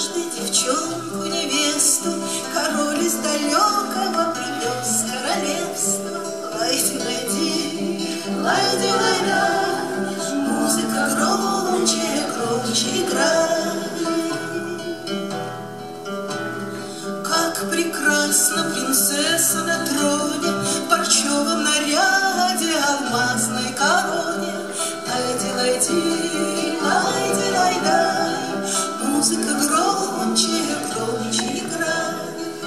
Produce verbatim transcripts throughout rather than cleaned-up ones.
однажды девчонку, невесту, король из далекого привез королевство. Лайди, лайди, лайди, лайда, музыка громче, громче играет. Как прекрасна принцесса на троне, в парчевом наряде, алмазной короне. Лайди, лайди, лайди, лайдай, музыка громче, громче играет.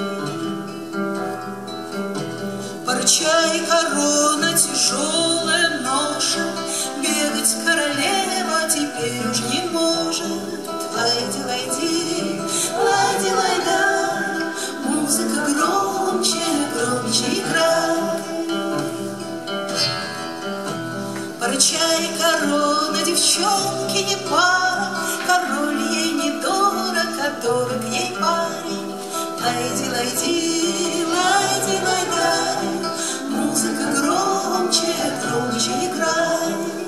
Парча и корона, тяжелая ноша, бегать королева теперь уж не может. Лайди, лайди, лайди, лайдай, музыка громче, громче играет. Парча и корона, девчонки не пара, король ей не дорог, а дорог ей парень. Лайди, лайди, лайди, лайдай, музыка громче, громче играет.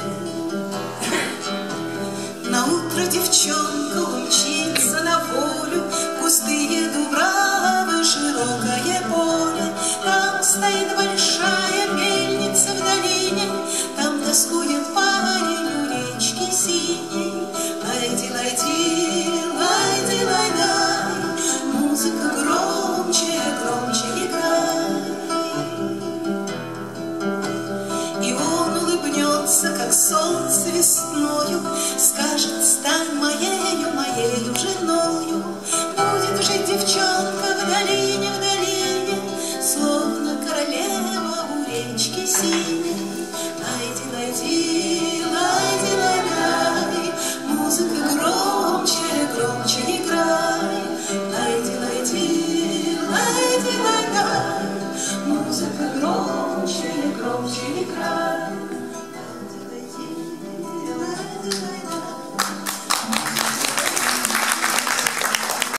Наутро девчонка умчится на волю, густые дубравы, широкое поле. Там стоит большая мельница в долине, там тоскует парень у речки синей. Лайди, лайди, лайди, лайдай, музыка громче, громче играет. И он улыбнется, как солнце весною, скажет: стань моею, моею женою. Будет жить девчонка в долине, в долине, словно королева у речки синей. Лайди, лайди, лайди, лайдай, музыка громче, громче играй. Лайди, лайди, лайди, лайдай, музыка громче, громче играй.